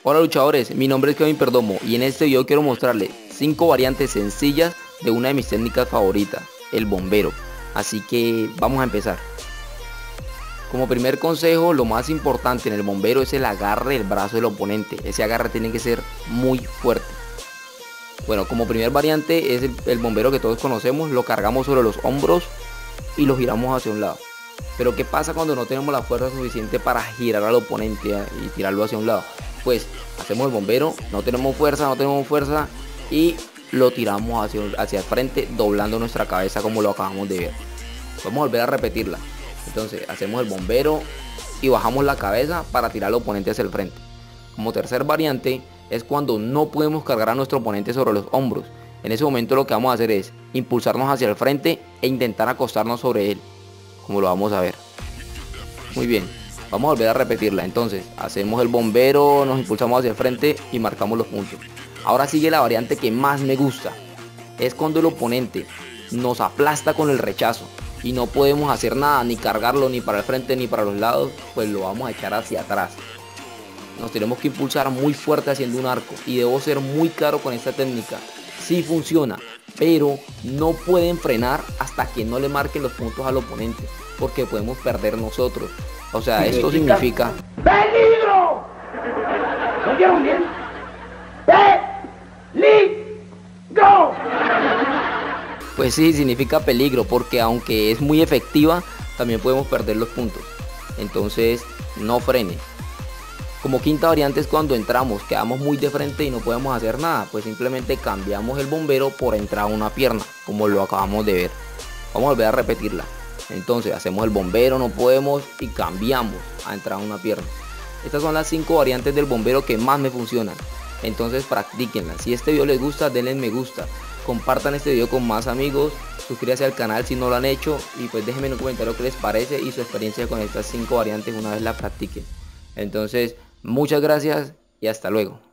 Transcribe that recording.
Hola luchadores, mi nombre es Kevin Perdomo y en este video quiero mostrarles 5 variantes sencillas de una de mis técnicas favoritas, el bombero. Así que vamos a empezar. Como primer consejo, lo más importante en el bombero es el agarre del brazo del oponente. Ese agarre tiene que ser muy fuerte. Bueno, como primer variante es el bombero que todos conocemos, lo cargamos sobre los hombros y lo giramos hacia un lado. Pero ¿qué pasa cuando no tenemos la fuerza suficiente para girar al oponente y tirarlo hacia un lado? Pues hacemos el bombero, no tenemos fuerza y lo tiramos hacia el frente, doblando nuestra cabeza como lo acabamos de ver. Vamos a volver a repetirla. Entonces hacemos el bombero y bajamos la cabeza para tirar al oponente hacia el frente. Como tercer variante es cuando no podemos cargar a nuestro oponente sobre los hombros. En ese momento lo que vamos a hacer es impulsarnos hacia el frente e intentar acostarnos sobre él, como lo vamos a ver. Muy bien, vamos a volver a repetirla. Entonces hacemos el bombero, nos impulsamos hacia el frente y marcamos los puntos. Ahora sigue la variante que más me gusta. Es cuando el oponente nos aplasta con el rechazo y no podemos hacer nada, ni cargarlo ni para el frente ni para los lados, pues lo vamos a echar hacia atrás. Nos tenemos que impulsar muy fuerte haciendo un arco y debo ser muy claro con esta técnica. Sí funciona, pero no pueden frenar hasta que no le marquen los puntos al oponente, porque podemos perder nosotros. O sea, esto significa ¡peligro! ¿Lo vieron bien? ¡Peligro! Pues sí, significa peligro, porque aunque es muy efectiva, también podemos perder los puntos. Entonces, no frene. Como quinta variante es cuando entramos, quedamos muy de frente y no podemos hacer nada, pues simplemente cambiamos el bombero por entrar a una pierna, como lo acabamos de ver. Vamos a volver a repetirla. Entonces hacemos el bombero, no podemos y cambiamos a entrar a una pierna. Estas son las 5 variantes del bombero que más me funcionan. Entonces practíquenlas. Si este video les gusta, denle me gusta. Compartan este video con más amigos. Suscríbanse al canal si no lo han hecho. Y pues déjenme en un comentario qué les parece y su experiencia con estas 5 variantes una vez la practiquen. Entonces, muchas gracias y hasta luego.